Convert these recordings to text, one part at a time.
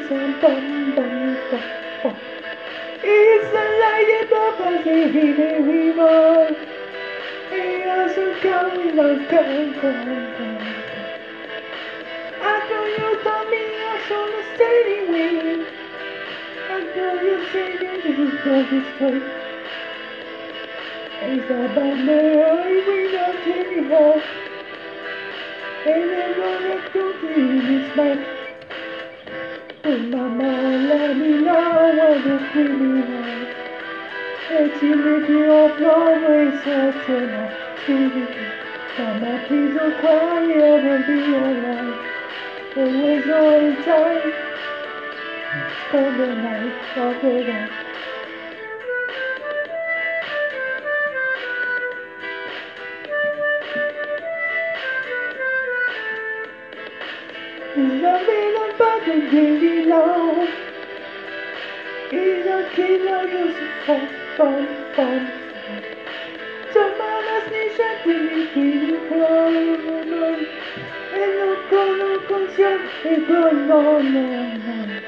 some bum bum bum bum. It's the light of a city we want. It also coming on, come. After you told me I should have stayed away. After you said you didn't go this way. It's about me, we don't take it. And I'm gonna go through this night. Oh mama, let me know what it's really like. Let you make me off no way, such a night. Mama, please don't cry, I will be alright. Always on time. It's the night of the night. He's a villain but a really low. He's a killer just for fun. Semanas ni siya tinitinipan. And no concern, no.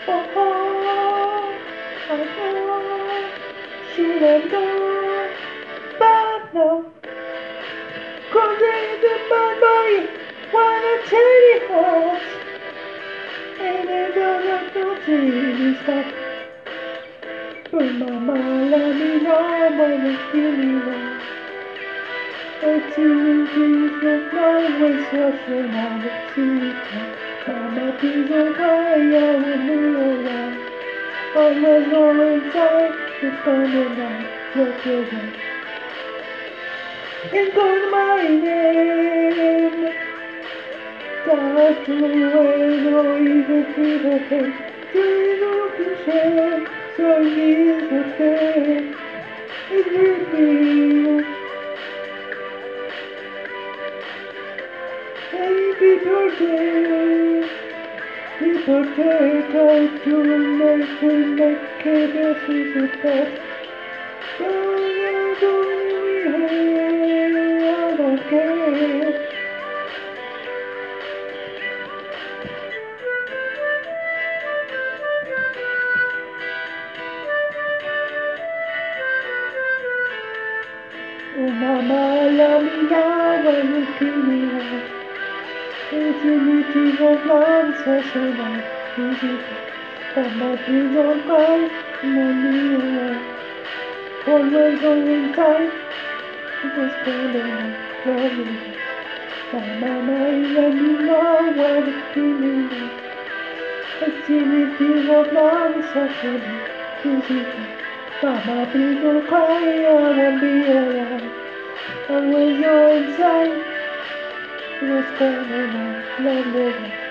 Should have known, but no. 'Cause there's a bad boy, wanna tell you what. And I don't know to stop. But mama, let me know when it's really wrong. But you please don't always rush around the secret. Mama, please don't cry, I will be alright. Always all inside, it's gonna night, look again. And call my name. Start to wait, or even feel the pain. Do you know to share? So here's the thing. It's real. Happy birthday. People take time to make it as easy as that. I don't care. Oh mama, love me now when you feel me right. It's a meeting of love, such a night. Mama, please don't cry, mommy, alright. Always in time, just gonna love you. Mama, let me know when you feel me right. It's a meeting of love, such a night. Mama, please don't cry, I won't be alright. Always inside, just gonna love you.